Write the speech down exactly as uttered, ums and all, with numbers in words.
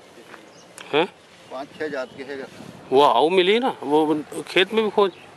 हैं? पाँच छः जात के है। वो आओ मिली ना, वो खेत में भी खोज।